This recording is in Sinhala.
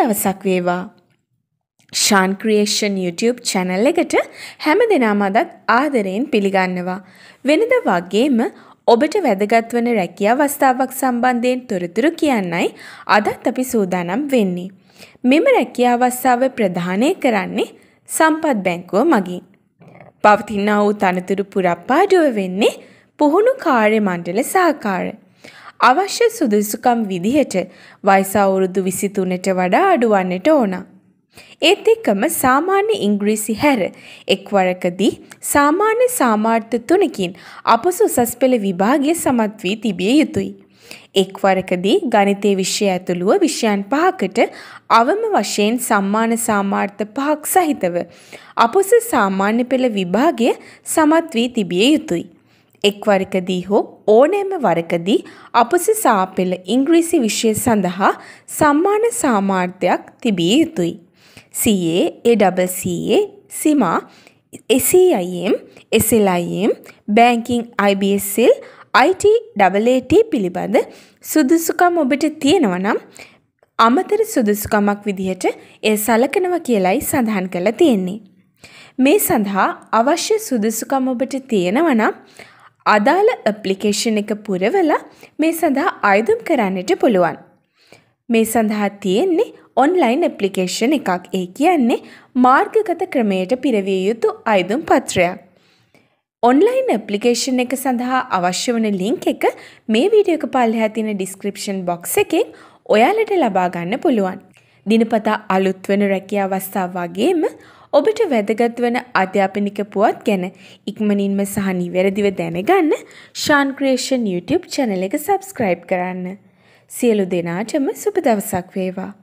දවසක් වේවා. ශාන් ක්‍රියේෂන් YouTube channel එකට හැම දිනම අදත් ආදරයෙන් පිළිගන්නවා. වෙනද වගේම ඔබට වැදගත් වන රැකියා අවස්ථාවක් සම්බන්ධයෙන් තොරතුරු කියන්නයි අදත් අපි සූදානම් වෙන්නේ. මෙම රැකියා අවස්ථාව ප්‍රදානය කරන්නේ සම්පත් බැංකුව මගින්. පවතිනා වූ තනතුරු පුරප්පාඩුව වෙන්නේ පුහුණු කාර්ය මණ්ඩල සහකාර. අවශ්‍ය සුදුසුකම් විදිහට වයස අවුරුදු 23ට වඩා අඩු වන්නට ඕන. ඒත් එක්කම සාමාන්‍ය ඉංග්‍රීසි හැර එක්වරකදී සාමාන්‍ය සාමාර්ථ 3කින් අපොස උසස් පෙළ විභාගය සමත් වී තිබිය යුතුයි. එක්වරකදී ගණිතයේ විෂය ඇතුළුව විෂයන් 5කට අවම වශයෙන් සම්මාන සාමාර්ථ 5ක් සහිතව අපොස සාමාන්‍ය පෙළ විභාගය සමත් වී තිබිය යුතුයි. එක්වරකදී හෝ ඕනෑම වරකදී අපොස සාපෙළ ඉංග්‍රීසි විෂය සඳහා සම්මාන සාමාර්ථයක් තිබිය යුතුයි. CA, ACCA, CIMA, SEIM, SLIM, Banking, IBSL, IT, AAT පිළිබඳ සුදුසුකම් ඔබට තියෙනවා නම් අමතර සුදුසුකමක් විදිහට එය සලකනවා කියලයි සඳහන් කරලා තියෙන්නේ. මේ සඳහා අවශ්‍ය සුදුසුකම් ඔබට තියෙනවා නම් අදාළ ඇප්ලිකේෂන් එක පුරවලා මේ සඳහා අයදුම් කරන්නට පුළුවන්. මේ සඳහා තියෙන්නේ ඔන්ලයින් ඇප්ලිකේෂන් එකක්. ඒ කියන්නේ මාර්ගගත ක්‍රමයට පිරවිය යුතු අයදුම් පත්‍රයක්. ඔන්ලයින් ඇප්ලිකේෂන් එක සඳහා අවශ්‍ය වන ලින්ක් එක මේ වීඩියෝ එක පල්ලෙහා තියෙන ඩිස්ක්‍රිප්ෂන් බොක්ස් එකෙන් ඔයාලට ලබා ගන්න පුළුවන්. දිනපතා අලුත් වෙන රැකියා අවස්ථා වගේම ඔබට වැදගත් වන අධ්‍යාපනික පුවත් ගැන ඉක්මනින්ම සහ නිවැරදිව දැනගන්න ශාන් ක්‍රියේෂන් YouTube channel එක subscribe කරන්න. සියලු දෙනාටම සුබ දවසක් වේවා.